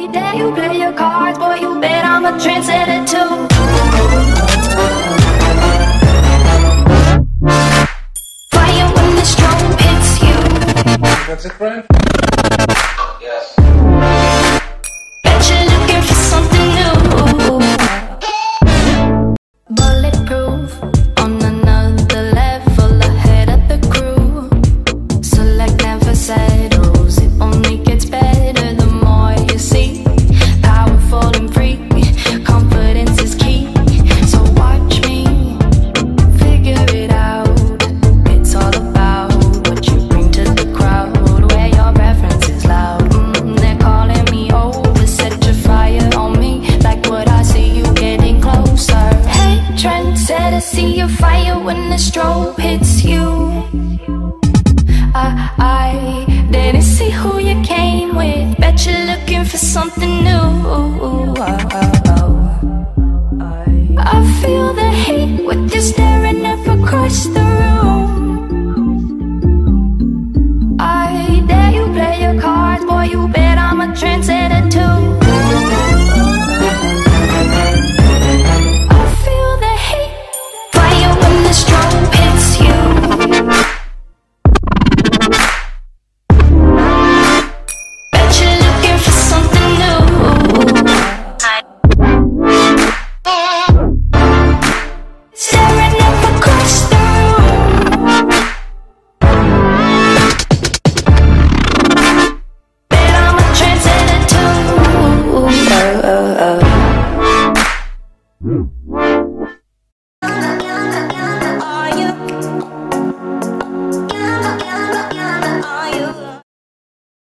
dare you play your cards, boy, you bet I'm a trendsetter too. Fire when the strobe hits you. That's it, friend? Yes. Bet you're looking for something new. Bulletproof, on another level, ahead of the crew. Select never settles, it only gets better the more you see. Powerful and free, confidence is key. So watch me figure it out. It's all about what you bring to the crowd, where your reference is loud. They're calling me over, set your fire on me. Like what I see, you getting closer. Hey, trendsetter, see your fire when the strobe hits you. I didn't see who you came with. Bet you're looking for something new.